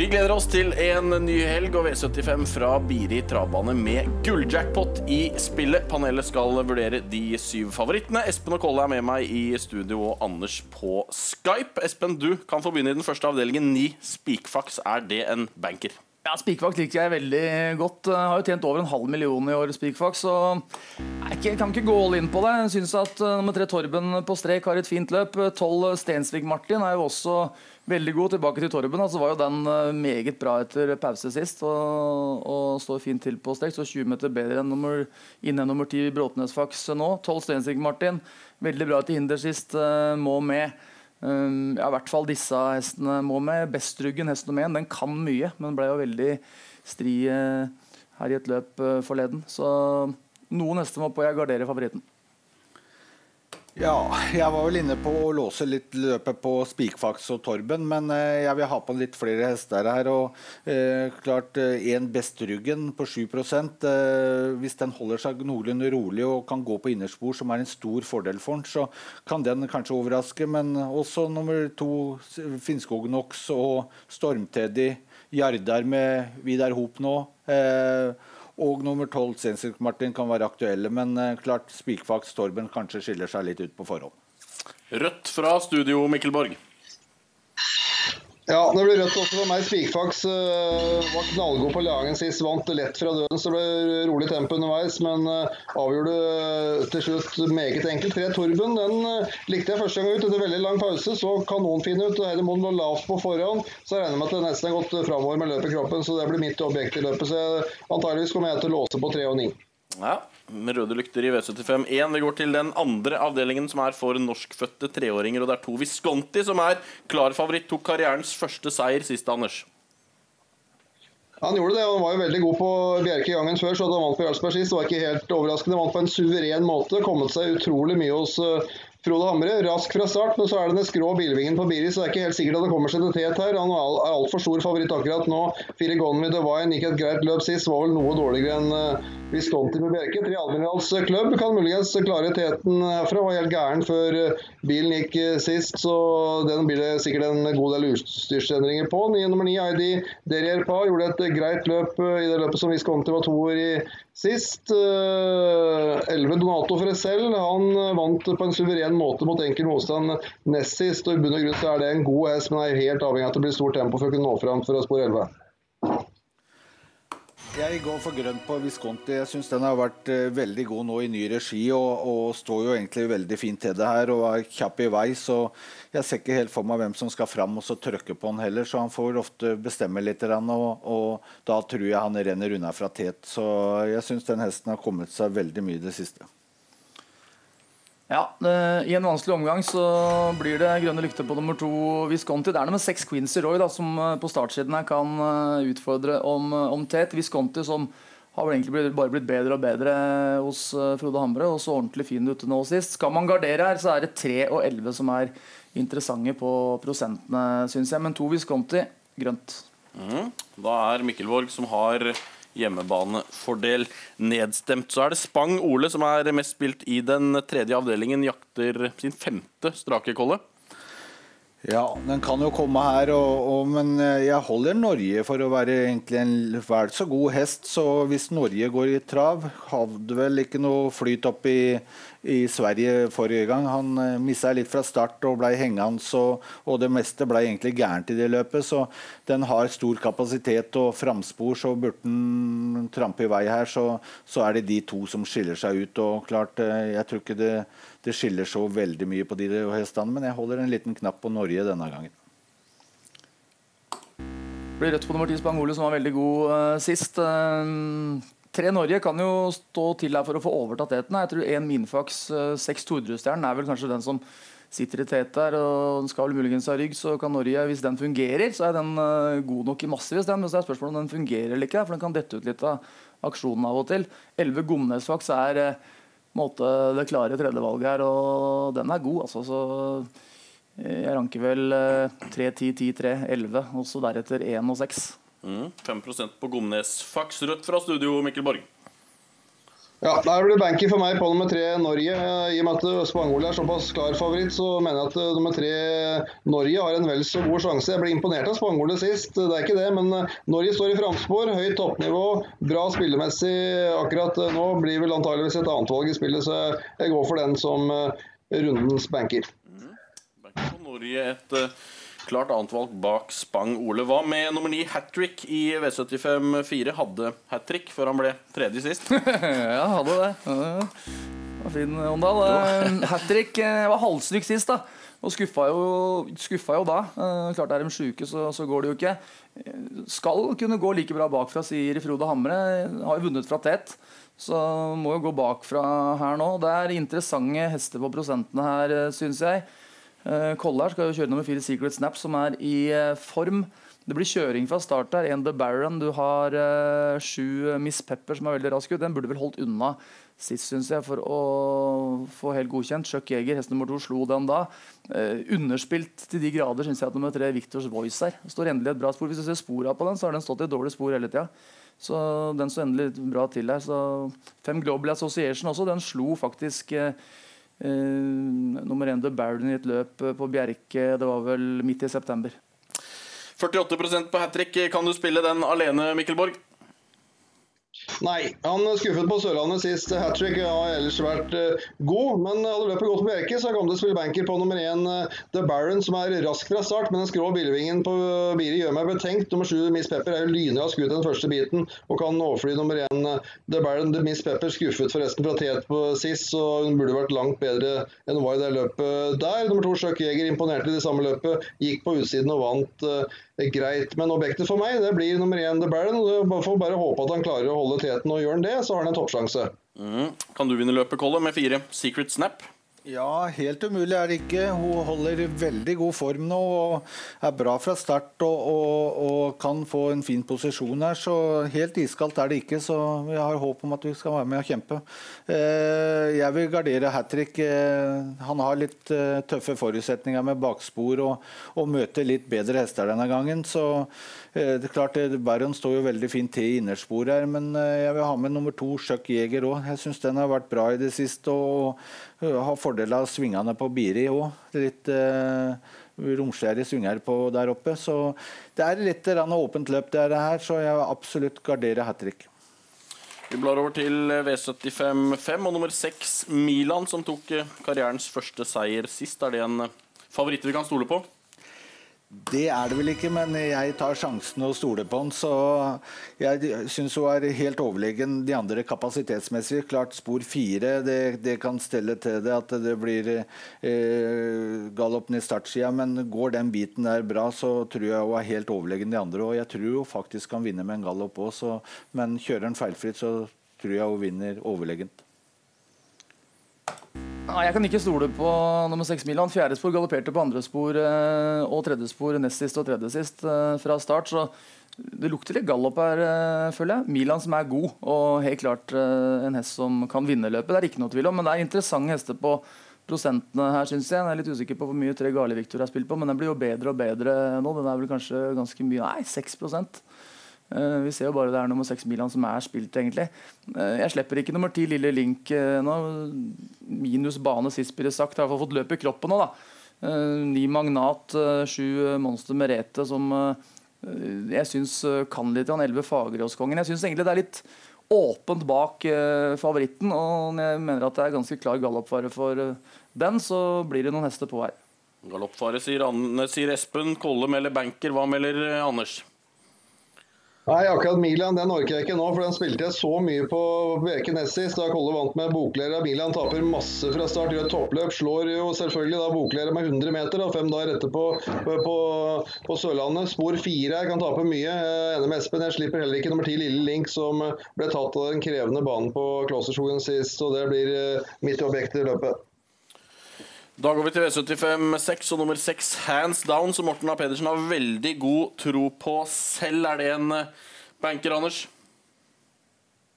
Vi gleder oss til en ny helg og V75 fra Biri Travbane med gulljackpot i spillet. Panelet skal vurdere de 7 favorittene. Espen og Kolle er med meg i studio og Anders på Skype. Espen, du kan få begynne i den første avdelingen. 9 spikfaks, er det en banker? Ja, spikfaks liker jeg veldig godt. Jeg har jo tjent over 500 000 i år spikfaks, så jeg kan ikke gå all inn på det. Jeg synes at nummer 3 Torben på strek har et fint løp. 12 Stensvik Martin er jo også veldig god tilbake til Torben. Altså var jo den meget bra etter pause sist og står fint til på strek. Så 20 meter bedre enn nummer 10 Bråtnesfaks nå. 12 Stensvik Martin, veldig bra til hinder sist, må med. Ja, i hvert fall disse hestene må med. Bestruggen, hest nummer 1, den kan mye, men ble jo veldig stri her i et løp forleden. Så noen hester må på jeg garderer favoritten. Ja, jeg var vel inne på å låse litt løpet på spikfaks og Torben, men jeg vil ha på litt flere hester her, og klart en Bestruggen på 7%, hvis den holder seg noenlunde rolig og kan gå på innerspor, som er en stor fordel for den, så kan den kanskje overraske, men også nummer 2 Finnskog Nox og Stormteddy, Jardar med Vidar Hop nå, og nummer 12 Stensvik Martin kan være aktuelle, men klart spikfaks Torben kanskje skiller seg litt ut på forhånd. Rødt fra studio, Mikkel Borg. Ja, det blir rødt også for meg. Spikfaks var knallgod på lagen sist, vant lett fra døden, så det ble rolig tempo underveis, men avgjorde til slutt meget enkelt. 3 Torben, den likte jeg første gang ut etter veldig lang pause, så kanonfin ut, og Heidemond lå lavt på forhånd, så jeg regner med at det nesten har gått fremover med løpet i kroppen, så det blir mitt objekt i løpet, så antageligvis kommer jeg til å låse på 3 og 9. Ja, med røde lykter i V75-1. Vi går til den andre avdelingen som er for norskfødte 3-åringer, og det er 2 Visconti som er klar favoritt, tok karrierens første seier sist, Anders. Han gjorde det, han var jo veldig god på Bjerke i gangen før, så han vant på Jarlsberg sist, det var ikke helt overraskende, han vant på en suveren måte, kommet seg utrolig mye hos Frode Hamre, rask fra start, men så er det den skrå bilvingen på Biri, så det er ikke helt sikkert at det kommer seg til tet her. Han er alt for stor favoritt akkurat nå. 4 Gone with the Wine gikk et greit løp sist, var vel noe dårligere enn Visconti med Bjerke. 3 Admirals Club kan muligens klare teten herfra, var helt gæren før bilen gikk sist, så den blir det sikkert en god del utstyrsendringer på. Nummer 9 Heidi Derrier Pa gjorde et greit løp i det løpet som Visconti var 2 i sist. 11 Donato Fresell, han vant på en suveren måte mot enkel motstand nest sist, og i bunn og grunn så er det en god hest, men er helt avhengig av at det blir stort tempo for å kunne nå frem for å spore 11. Jeg går for grønt på Visconti. Jeg synes den har vært veldig god nå i ny regi, og står jo egentlig veldig fint til det her, og er kjapp i vei, så jeg ser ikke helt for meg hvem som skal fram og så trykke på han heller, så han får ofte bestemme litt, og da tror jeg han renner unna fra tet, så jeg synes den hesten har kommet seg veldig mye det siste. Ja, i en vanskelig omgang så blir det grønne lykter på nummer 2 Visconti. Det er nummer 6 Quincy Roy da, som på startsiden her kan utfordre om tet. Visconti som har vel egentlig bare blitt bedre og bedre hos Frode Hamre, og så ordentlig fin ute nå sist. Skal man gardere her, så er det 3 og 11 som er interessante på prosentene, synes jeg. Men 2 Visconti, grønt. Da er Mikkel Borg som har hjemmebanefordel nedstemt. Så er det Spang Ole som er mest spilt i den 3. avdelingen, jakter sin 5. strake, Kolle. Ja, den kan jo komme her, men jeg holder Norge for å være egentlig en vel så god hest, så hvis Norge går i trav, hadde vel ikke noe flyt opp i Sverige forrige gang. Han misset litt fra start og ble hengende, og det meste ble egentlig gærent i det løpet, så den har stor kapasitet og framspor, så burde den trampe i vei her, så er det de 2 som skiller seg ut, og klart, jeg tror ikke det skiller så veldig mye på de hestene, men jeg holder en liten knapp på Norge denne gangen. Det blir rødt på nummer 10 Spang Ole, som var veldig god sist. 3 Norge kan jo stå til her for å få overtatt teten. Jeg tror 1 Minfax, 6 Tordrudstjernen er vel kanskje den som sitter i tet der, og den skal vel muligens ha rygg, så kan Norge, hvis den fungerer, så er den god nok i massevis, men så er spørsmålet om den fungerer eller ikke, for den kan dette ut litt av aksjonen av og til. 11 Gomnesfax er det klare tredjevalget her, og den er god, altså, så jeg ranker vel 3, 10, 10, 3, 11, og så deretter 1 og 6. 5% på Gomnesfax. Rødt fra studio, Mikkel Borg. Ja, der blir banker for meg på nummer 3 Norge. I og med at Spangol såpass klar favoritt, så mener jeg at nummer 3 Norge har en vel så god sjanse. Jeg ble imponert av Spangol sist, det ikke det, men Norge står i framspor, høyt toppnivå, bra spillemessig. Akkurat nå blir vel antageligvis et annet valg i spillet, så jeg går for den som rundens banker. Banker på Norge, et klart annet valg bak Spang Ole. Hva med nummer 9 Hattrick i V75-4? Hadde Hattrick før han ble tredje sist? Ja, hadde det. Det var fin, Åndal. Hattrick var halvsyk sist da, og skuffa jo da. Klart er de syke, så går det jo ikke. Skal kunne gå like bra bakfra, sier Frode Hamre. Har jo vunnet fra tett, så må jo gå bakfra her nå. Det er interessante hester på prosentene her, synes jeg. Kollær skal jo kjøre nummer 4 Secret Snap, som er i form. Det blir kjøring fra start her. 1 The Baron, du har 7 Miss Pepper, som er veldig rask ut. Den burde vel holdt unna sist, synes jeg, for å få helt godkjent. Chuck Yeager, hest nummer 2, slo den da. Underspilt til de grader, synes jeg, at nummer 3 Victors Voice her. Det står endelig et bra spor. Hvis du ser sporene på den, så har den stått i et dårlig spor hele tiden. Så den står endelig bra til her. Så 5 Global Association også, den slo faktisk nummer 1 The Baron i et løp på Bjerke. Det var vel midt i september. 48% på Hattrick. Kan du spille den alene, Mikkel Borg? Nei, han skuffet på Sørlandet sist. Hattrick har ellers vært god, men hadde løpet gått på Bjerke, så kom det spille banker på nummer 1 The Baron, som er rask fra start, men den skrå bilvingen på Biri gjør meg betenkt. Nummer 7 Miss Pepper er jo lynrask ut den første biten, og kan overfly nummer 1 The Baron. Miss Pepper skuffet forresten fra tet på sist, så hun burde vært langt bedre enn var i det løpet der. Nummer 2 Chuck Yeager imponerte i det samme løpet, gikk på utsiden og vant greit. Men objektet for meg, det blir nummer 1 The Baron. Jeg får bare håpe at han klarer å holde teten, og gjør han det, så har han en toppsjanse. Kan du vinne løpet, Kolle, med 4 Secret Snap? Ja, helt umulig er det ikke. Hun holder veldig god form nå og er bra fra start og kan få en fin posisjon her, så helt iskaldt er det ikke, så jeg har håp om at vi skal være med og kjempe. Jeg vil gardere Hattrick. Han har litt tøffe forutsetninger med bakspor og møter litt bedre hester denne gangen, så det er klart Baron står jo veldig fint til i innerspor her, men jeg vil ha med nummer 2 Chuck Yeager også. Jeg synes den har vært bra i det siste og har fordel av svingene på Biri også. Litt romskjære svinger på der oppe, så det er litt åpent løp det her, så jeg vil absolutt gardere Hattrick. Vi blar over til V75-5 og nummer 6 Milan, som tok karrierens første seier sist. Er det en favoritt vi kan stole på? Det er det vel ikke, men jeg tar sjansen å stole på den, så jeg synes hun er helt overlegen de andre kapasitetsmessig. Klart spor 4, det kan stelle til det at det blir galloppen i startsida, men går den biten der bra, så tror jeg hun er helt overlegen de andre, og jeg tror hun faktisk kan vinne med en gallopp også, men kjører den feilfritt, så tror jeg hun vinner overlegent. Nei, jeg kan ikke stole på nummer 6 Milan. 4. spor galopperte på 2. spor og 3. spor nest sist og 3. sist fra start, så det lukter litt galopp her, føler jeg. Milan som er god, og helt klart en hest som kan vinne løpet. Det er ikke noe tvil om, men det er interessante hester på prosentene her, synes jeg. Jeg er litt usikker på hvor mye 3 Gale Victor har spilt på, men den blir jo bedre og bedre nå. Den er vel kanskje ganske mye, nei, 6%. Vi ser jo bare det er nummer 6 Milan som er spilt egentlig. Jeg slipper ikke nummer 10 Lille Link nå. Minus bane sist blir det sagt. Jeg har i hvert fall fått løp i kroppen nå da. 9 Magnat, 7 Monster Merete som jeg synes kan litt av 11 Fageråskongen. Jeg synes egentlig det er litt åpent bak favoritten, og jeg mener at det er ganske klar galoppfare for den, så blir det noen hester på her. Galoppfare, sier Espen. Kolle melder banker. Hva melder Anders? Nei, akkurat Milan, den orker jeg ikke nå, for den spilte jeg så mye på Bjerke Nessis. Da Kolle vant med Boklera. Milan taper masse fra start, gjør et toppløp, slår jo selvfølgelig da Boklera med 100 meter, da, 5 dager etterpå på Sørlandet. Spor 4 her kan tape mye. Jeg er enig med Espen, jeg slipper heller ikke nummer 10 Lille Link, som ble tatt av den krevende banen på Klosterskogen sist, så det blir mitt objekt i løpet. Da går vi til V75-6 og nummer 6 Hands Down, som Morten A. Pedersen har veldig god tro på selv. Er det en banker, Anders?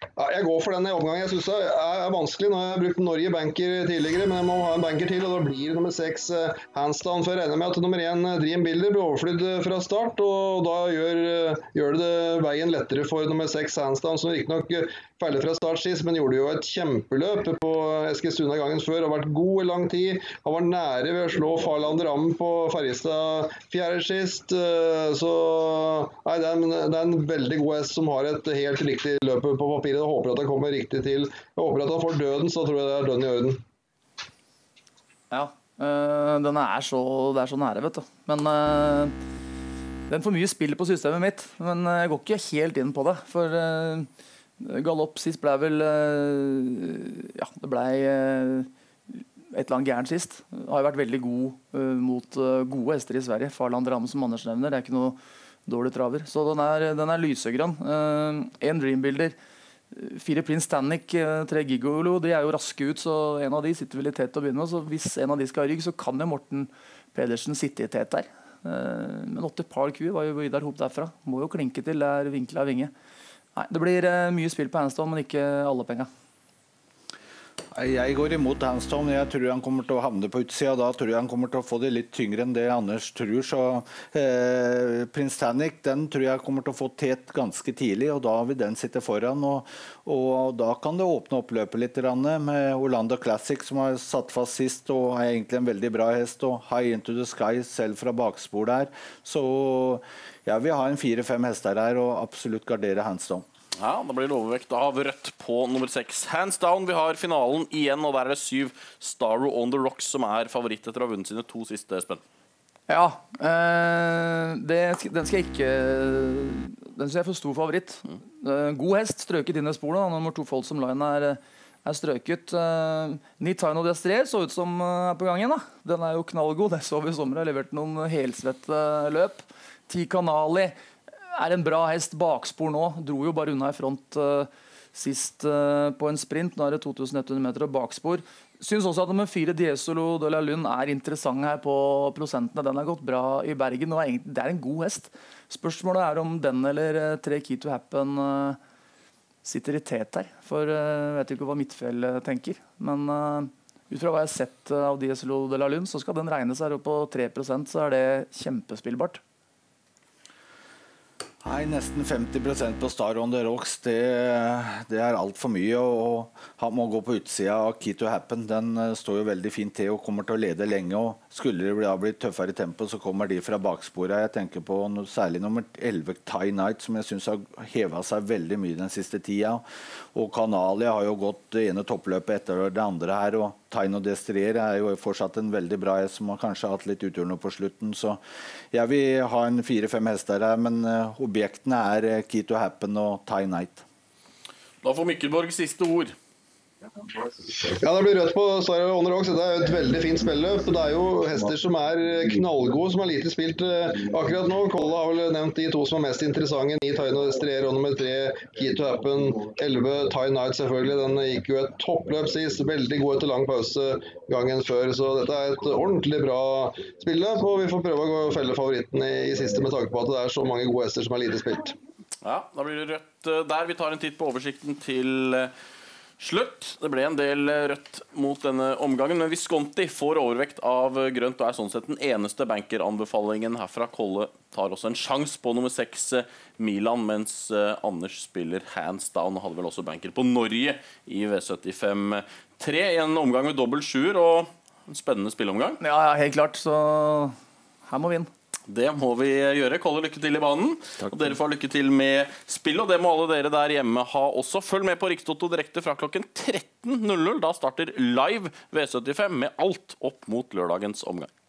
Ja, jeg går for den i omgang. Jeg synes det er vanskelig. Nå har jeg brukt Norge banker tidligere, men jeg må ha en banker til, og da blir det nummer 6 Handsdown. For jeg regner med at nummer 1 Dream Builder blir overflydd fra start, og da gjør det veien lettere for nummer 6 Handsdown, som riktig nok ferdig fra start sist, men gjorde jo et kjempeløp på Eskilstuna gangen før, har vært god i lang tid. Han var nære ved å slå Farland Ram på Ferjestad fjerde sist, så nei, det er en veldig god hest som har et helt riktig løp på papiret. Jeg håper at han kommer riktig til. Jeg håper at han får døden, så tror jeg det er døden i orden. Ja, det er så nære, vet du. Men den får mye spill på systemet mitt, men jeg går ikke helt inn på det, for galopp sist ble vel det ble et eller annet gærent sist. Har jo vært veldig god mot gode hester i Sverige. Farland Ram, som Anders nevner, det er ikke noe dårlig traver. Så den er lysegrønn. En Dream Builder, 4 Prince Stanek, 3 Gigolo, de er jo raske ut, så en av de sitter vel i tet å begynne med. Så hvis en av de skal ha rygg, så kan jo Morten Pedersen sitte i tet der. Men 8 par Q var jo Vidar Hop derfra. Må jo klinke til, det er vinklet av vinge. Nei, det blir mye spill på Handsdown, men ikke alle penger. Jeg går imot Handsdown. Jeg tror han kommer til å havne på utsida. Da tror jeg han kommer til å få det litt tyngre enn det Anders tror. Så Prince Stanek, den tror jeg kommer til å få tet ganske tidlig, og da vil den sitte foran. Og da kan det åpne opp løpet litt med Orlando Classic, som har satt fast sist, og er egentlig en veldig bra hest, og High Into The Sky selv fra bakspor der. Så jeg vil ha en 4-5 hester her, og absolutt gardere Handsdown. Ja, da blir det overvekt av rødt på nummer 6 Handsdown. Vi har finalen igjen, og der er det 7 Starro On The Rocks som er favoritt etter å ha vunnet sine 2 siste, Espen. Ja, den skal jeg ikke. Den skal jeg få stor favoritt. God hest, strøket inn i sporet. Nummer 2 Folsom Line er strøket. Nitano Destré så ut som er på gangen, da. Den er jo knallgod. Det så vi i sommer, har levert noen helsvette løp. 10 Kanali er en bra hest, bakspor nå. Dro jo bare unna i front sist på en sprint. Nå er det 2100 meter og bakspor. Synes også at nummer 4 Diesolo de la Lund er interessant her på prosentene. Den har gått bra i Bergen, og det er en god hest. Spørsmålet er om den eller 3 Key to Happen sitter i tet her. For jeg vet ikke hva Midtfjell tenker. Men ut fra hva jeg har sett av Diesolo de la Lund, så skal den regnes her opp på 3%, så er det kjempespillbart. Nei, nesten 50% på Star On The Rocks, det er alt for mye, og han må gå på utsida av Key to Happen. Den står jo veldig fint til og kommer til å lede lenge, og skulle det bli tøffere tempo, så kommer de fra baksporet. Jeg tenker på særlig nummer 11 Thai Knight, som jeg synes har hevet seg veldig mye den siste tida, og Canalia har jo gått det ene toppløpet etter det andre her, og Taino Destrier er jo fortsatt en veldig bra hest som har kanskje hatt litt utturner på slutten, så jeg vil ha en 4-5 hester her, men objektene er Key to Happen og Thai Knight. Da får Mikkelborg siste ord. Ja, det blir rødt på Star On The Rocks. Det er jo et veldig fint spilløp. Det er jo hester som er knallgode, som har lite spilt akkurat nå. Kolla har vel nevnt de 2 som er mest interessante. 9 Taino Destrier og nummer 3 Key to Happen. 11 Thai Knight selvfølgelig. Den gikk jo et toppløp sist. Veldig god etter lang pause gangen før. Så dette er et ordentlig bra spilløp, og vi får prøve å felle favoritten i siste med tanke på at det er så mange gode hester som er lite spilt. Ja, da blir det rødt der. Vi tar en titt på oversikten til slutt. Det ble en del rødt mot denne omgangen, men Visconti får overvekt av grønt og er sånn sett den eneste bankeranbefalingen herfra. Kolle tar også en sjans på nummer 6 Milan, mens Anders spiller Handsdown. Hadde vel også banker på Norge i V75-3 i en omgang med dobbelt 7 og en spennende spilleomgang. Ja, helt klart, så her må vi inn. Det må vi gjøre. Kolle, lykke til i banen. Takk. Og dere får lykke til med spill, og det må alle dere der hjemme ha også. Følg med på Rikstoto direkte fra klokken 13.00. Da starter live V75 med alt opp mot lørdagens omgang.